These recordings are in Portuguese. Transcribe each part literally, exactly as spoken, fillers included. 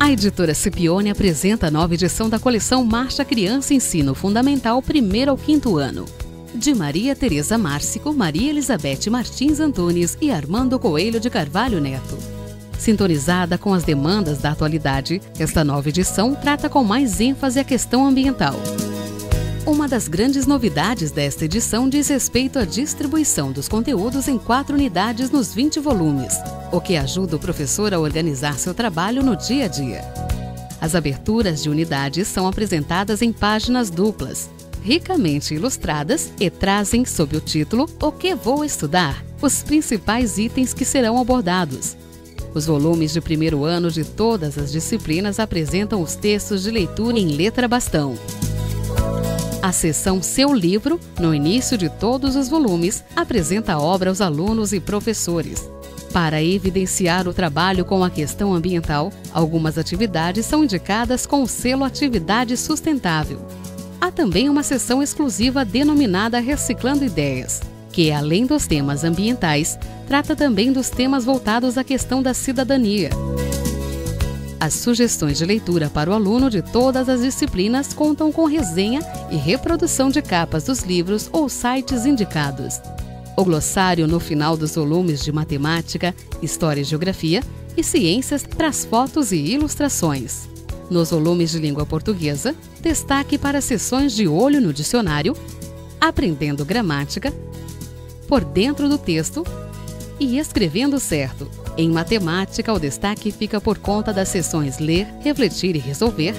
A editora Scipione apresenta a nova edição da coleção Marcha Criança Ensino Fundamental primeiro ao quinto ano, de Maria Tereza Márcico, Maria Elizabeth Martins Antunes e Armando Coelho de Carvalho Neto. Sintonizada com as demandas da atualidade, esta nova edição trata com mais ênfase a questão ambiental. Uma das grandes novidades desta edição diz respeito à distribuição dos conteúdos em quatro unidades nos vinte volumes, o que ajuda o professor a organizar seu trabalho no dia a dia. As aberturas de unidades são apresentadas em páginas duplas, ricamente ilustradas e trazem, sob o título O que vou estudar?, os principais itens que serão abordados. Os volumes de primeiro ano de todas as disciplinas apresentam os textos de leitura em letra bastão. A seção Seu Livro, no início de todos os volumes, apresenta a obra aos alunos e professores. Para evidenciar o trabalho com a questão ambiental, algumas atividades são indicadas com o selo Atividade Sustentável. Há também uma seção exclusiva denominada Reciclando Ideias, que, além dos temas ambientais, trata também dos temas voltados à questão da cidadania. As sugestões de leitura para o aluno de todas as disciplinas contam com resenha e reprodução de capas dos livros ou sites indicados. O glossário no final dos volumes de Matemática, História e Geografia e Ciências traz fotos e ilustrações. Nos volumes de Língua Portuguesa, destaque para sessões de olho no dicionário, Aprendendo Gramática, Por Dentro do Texto e Escrevendo Certo. Em Matemática, o destaque fica por conta das sessões Ler, Refletir e Resolver,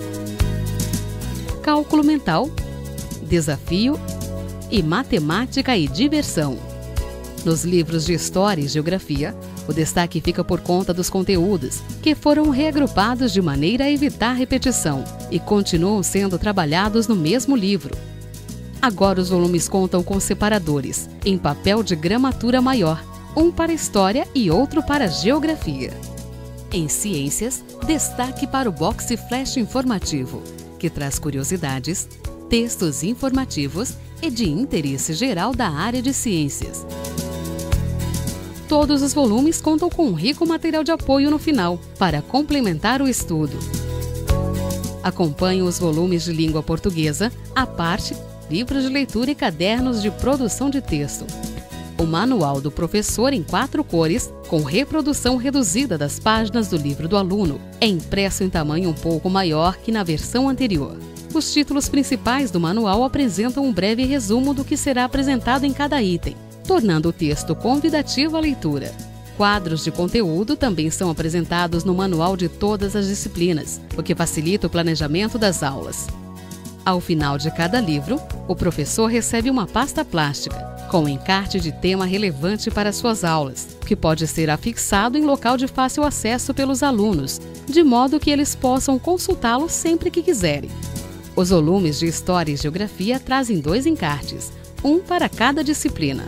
Cálculo Mental, Desafio e Matemática e Diversão. Nos livros de História e Geografia, o destaque fica por conta dos conteúdos, que foram reagrupados de maneira a evitar repetição e continuam sendo trabalhados no mesmo livro. Agora os volumes contam com separadores, em papel de gramatura maior, um para História e outro para Geografia. Em Ciências, destaque para o box flash informativo, que traz curiosidades, textos informativos e de interesse geral da área de ciências. Todos os volumes contam com um rico material de apoio no final, para complementar o estudo. Acompanhe os volumes de Língua Portuguesa, à parte, livros de leitura e cadernos de produção de texto. O Manual do Professor em quatro cores, com reprodução reduzida das páginas do livro do aluno, é impresso em tamanho um pouco maior que na versão anterior. Os títulos principais do manual apresentam um breve resumo do que será apresentado em cada item, tornando o texto convidativo à leitura. Quadros de conteúdo também são apresentados no manual de todas as disciplinas, o que facilita o planejamento das aulas. Ao final de cada livro, o professor recebe uma pasta plástica, com encarte de tema relevante para suas aulas, que pode ser afixado em local de fácil acesso pelos alunos, de modo que eles possam consultá-lo sempre que quiserem. Os volumes de História e Geografia trazem dois encartes, um para cada disciplina.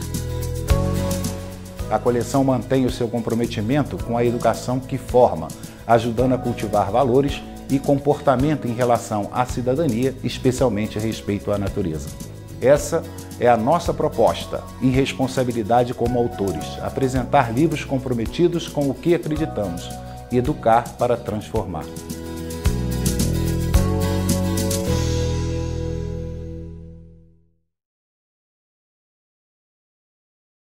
A coleção mantém o seu comprometimento com a educação que forma, ajudando a cultivar valores e comportamento em relação à cidadania, especialmente a respeito à natureza. Essa é a nossa proposta e responsabilidade como autores, apresentar livros comprometidos com o que acreditamos e educar para transformar.